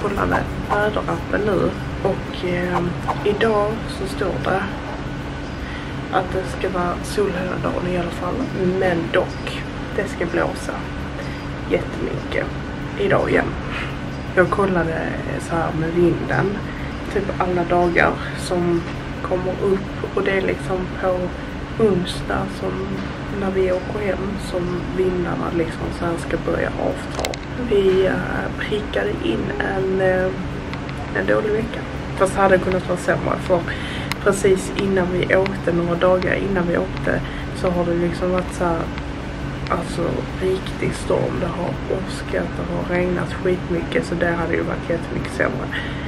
kollade väderappen nu och idag så står det att det ska vara sol hela dagen i alla fall. Men dock, det ska blåsa jättemycket idag igen. Jag kollade så här med vinden typ alla dagar som kommer upp, och det är liksom på onsdag som när vi åker hem som vindarna liksom så här ska börja avta. Vi prickade in en dålig vecka. Fast det hade kunnat vara sämre, för precis innan vi åkte, några dagar innan vi åkte, så har det liksom varit så här, alltså riktig storm. Det har åskat, det har regnat skitmycket, så det hade ju varit jättemycket sämre.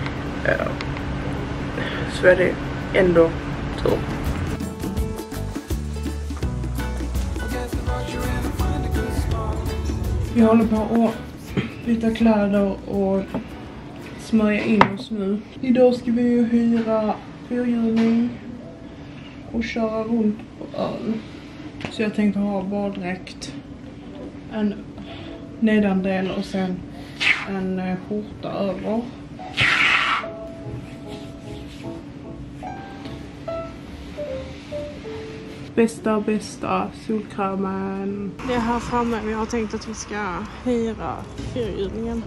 Så är det ändå tur. Vi håller på att byta kläder och smörja in oss nu. Idag ska vi ju hyra fyrhjuling och köra runt på ön. Så jag tänkte ha baddräkt, en nedandel och sen en skjorta över. Bästa solkrämen. Det är här framme. Vi har tänkt att vi ska hyra fyrhjulingen.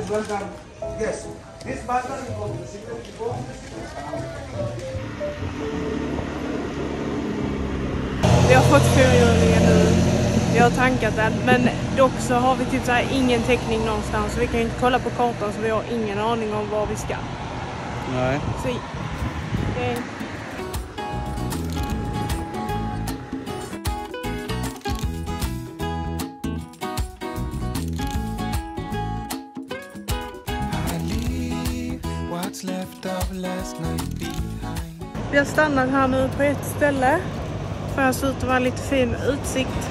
Vi har fått fyrhjulingen nu. Vi har tankat den, men dock så har vi typ så här ingen täckning någonstans. Så vi kan inte kolla på kartan, så vi har ingen aning om var vi ska. Nej. Så, vi har stannat här nu på ett ställe för att det ser ut att vara lite fin utsikt.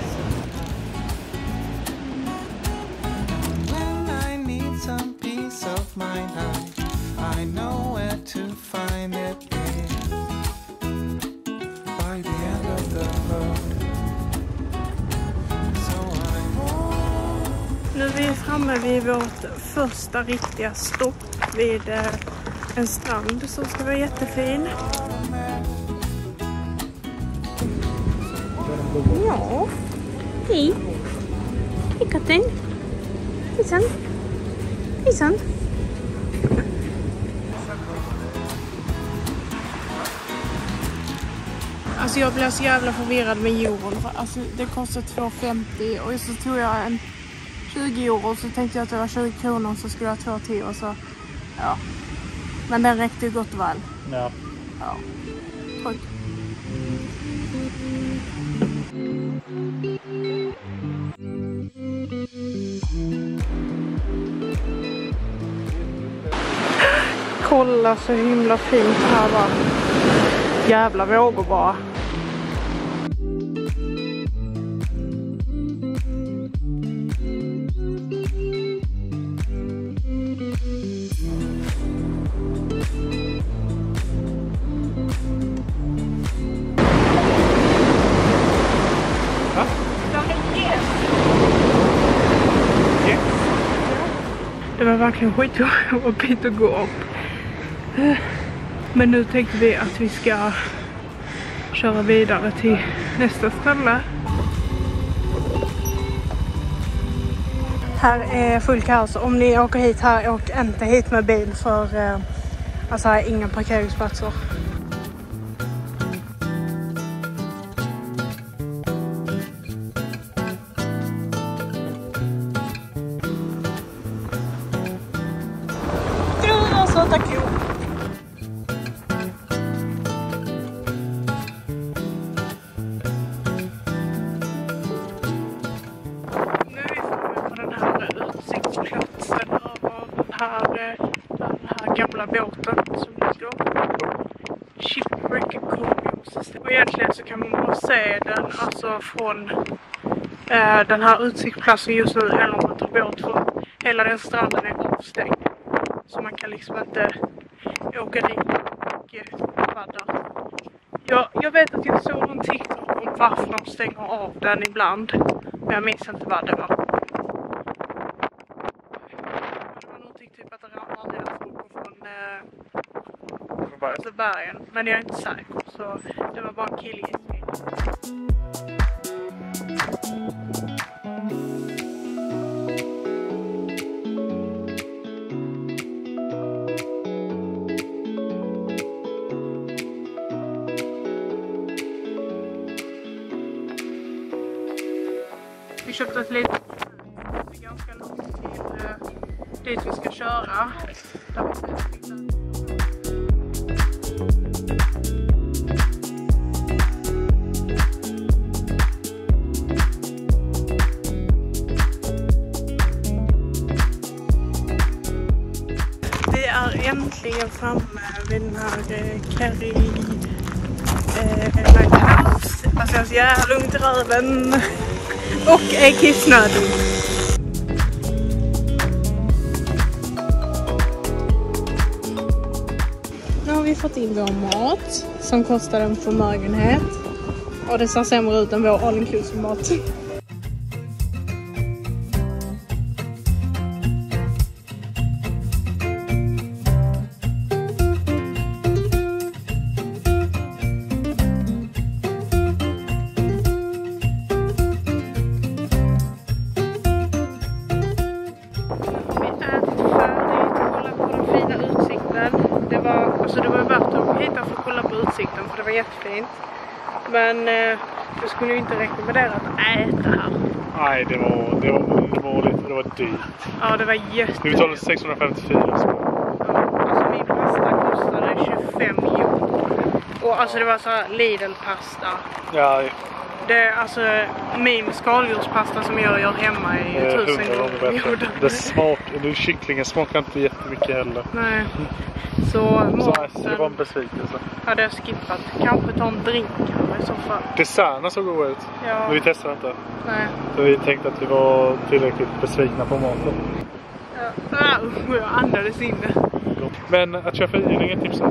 Nu är vi framme vid vårt första riktiga stopp vid en strand som ska vara jättefin. Ja. Hej. Hej katten. Hejsan. Hejsan. Alltså jag blev så jävla förvirrad med euron. För alltså det kostar 2,50 och så tog jag en 20 euro, så tänkte jag att det var 20 kronor, så skulle jag ha 2,10 och så ja. Men den räckte ju gott och väl. Ja. Ja. Tack. Kolla så himla fint här va. Jävla vågor bara. Det var verkligen skitjobbigt att gå upp. Men nu tänkte vi att vi ska köra vidare till nästa ställe. Här är full kaos. Om ni åker hit här, åk inte hit med bil, för alltså här är inga parkeringsplatser. Tack. Nu är vi framme på den här utsiktsplatsen av den här gamla båten som ligger. Shipwreck Cove. Och egentligen så kan man bara se den alltså från den här utsiktsplatsen just nu, eller om man tar båt, för hela den stranden är avstängd. Så man kan liksom inte åka dit och vadda. Jag vet att jag såg en TikTok om varför de stänger av den ibland. Men jag minns inte vad det var. Det var någonting typ att det rann ner. bergen. Men jag är inte säker, så det var bara en killgissning. Vi köpte ett litet det är ganska långt till dit vi ska köra. Vi är äntligen framme vid den här Kerry Lighthouse. Alltså jag är så jävla lugnt i röven. Och är kissnödig. Nu har vi fått in vår mat som kostar en förmögenhet. Och det ser sämre ut än vår all-inclusive mat. Det var värt att hitta för att kolla på utsikten, för det var jättefint. Men jag skulle ju inte rekommendera att äta här. Nej, det var undermåligt och det var dyrt. Ja, det var jättedyrt. Vi betalade 654 spänn. Ja, alltså min pasta kostade 25 euro. Och alltså det var så här Lidl-pasta. Ja. Det är alltså min skaldjurspasta som jag gör hemma i 1000 gånger. Kycklingen smakar inte jättemycket heller. Nej. Så det var en besvikelse. Hade jag skippat. Kanske ta en drink i så fall. Desserterna såg god ut. Ja. Men vi testade inte. Nej. Så vi tänkte att vi var tillräckligt besvikna på maten. Ja, jag andades in det. Men att köra fyrhjuling är tips.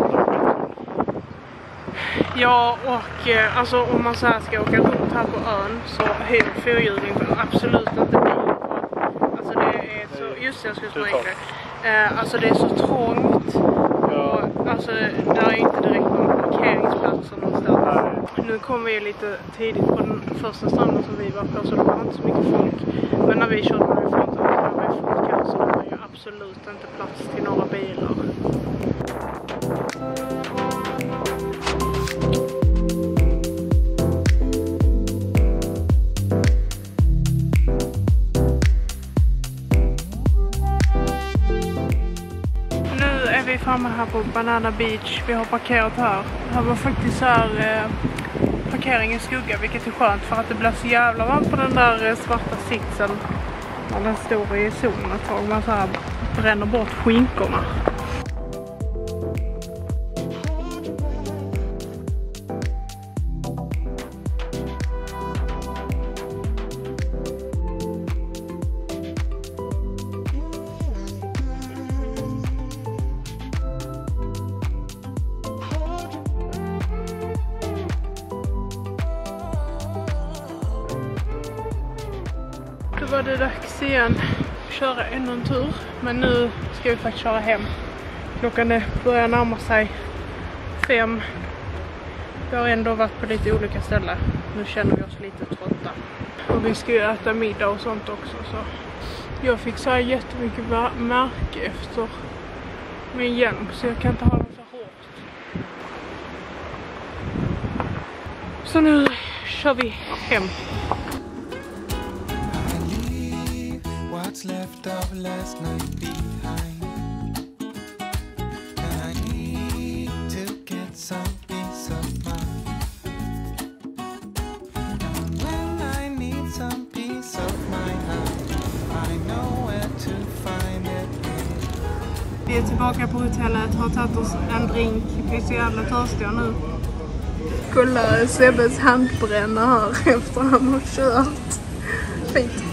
Ja, och alltså om man så här ska åka runt här på ön så hyr fyrhjuling absolut inte bil. Alltså det är så, just det, jag skulle säga det. Alltså det är så trångt. Och alltså där är inte direkt någon parkeringsplatser någonstans. Nu kom vi lite tidigt på den första stranden som vi var på, så det var inte så mycket folk. Men när vi körde med fronten så var det folk, så det var ju absolut inte plats till några bilar. Vi är framme här på Banana Beach. Vi har parkerat här. Här var faktiskt så här parkering i skugga, vilket är skönt för att det blir så jävla varmt på den där svarta sitsen. Och den står i solen ett tag. Man så här bränner bort skinkorna. Då var det dags igen att köra ännu en tur. Men nu ska vi faktiskt köra hem. Klockan börjar närma sig 5. Vi har ändå varit på lite olika ställen. Nu känner vi oss lite trötta. Och vi ska ju äta middag och sånt också. Så jag fick så här jättemycket märke efter min hjälm. Så jag kan inte ha den så hårt. Så nu kör vi hem. What's left of last night behind, and I need to get some peace of mind. And when I need some peace of mind, I know where to find it. Vi är tillbaka på hotellet, har tagit oss en drink. Vi är så jävla törstiga nu. Kolla Sebbes handbränna här efter han har kört. Fint.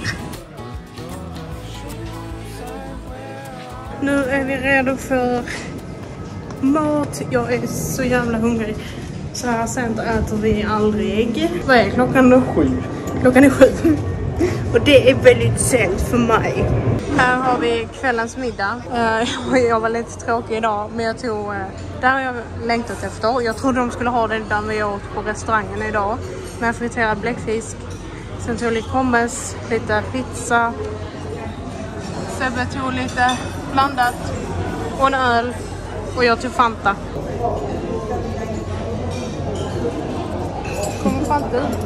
Nu är vi redo för mat. Jag är så jävla hungrig. Så här sent äter vi aldrig. Vad är klockan då? 7. Klockan är 7. Och det är väldigt sent för mig. Här har vi kvällens middag. Jag var lite tråkig idag, men jag tog... Det här har jag längtat efter. Jag trodde de skulle ha det där vi åt på restaurangen idag. Med friterad bläckfisk. Sen tog lite pommes, lite pizza. Sebbe tog lite blandat och en öl. Och jag tog Fanta. Kommer Fanta ut?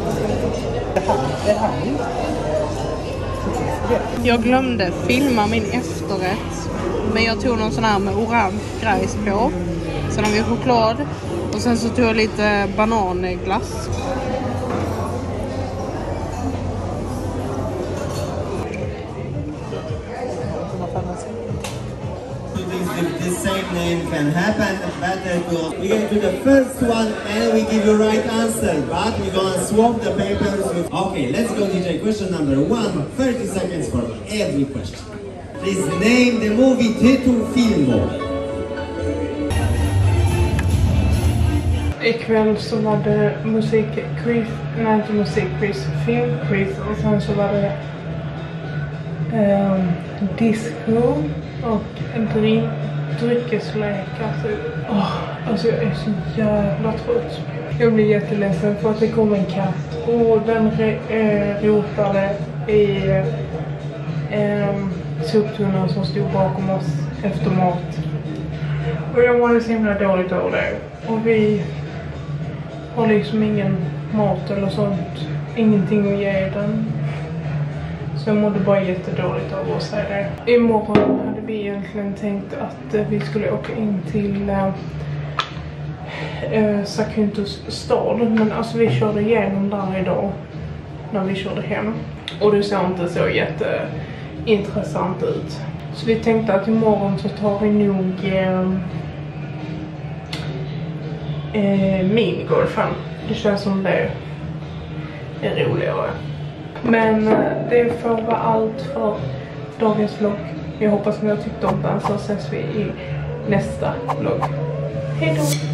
Jag glömde filma min efterrätt. Men jag tog någon sån här med orange grejs på. Sen har vi choklad. Och sen så tog jag lite bananglass. The same name can happen, better to we get to the first one and we give you right answer, but we're gonna swap the papers with... Okay, let's go DJ. Question number 1, 30 seconds for every question. Please name the movie title filmo. Ikväll så var det musikquiz, nej inte musikquiz, filmquiz och sen så var det disco och dryckeslekar. Alltså jag är så jävla trött. Jag blir jätteledsen för att det kom en katt och den rotade i soptunnan som stod bakom oss efter mat. Och jag mådde så himla dåligt över det. Och vi har liksom ingen mat eller sånt. Ingenting att ge den. Så jag mådde bara jättedåligt av att säga det. Imorgon hade vi egentligen tänkt att vi skulle åka in till Zakynthos stad. Men alltså vi körde igenom där idag. När vi körde hem. Och det såg inte så jätteintressant ut. Så vi tänkte att imorgon så tar vi nog minigolfen. Det känns som det är roligare. Men det får vara allt för dagens vlogg. Jag hoppas att ni har tyckt om den, så ses vi i nästa vlogg. Hej då!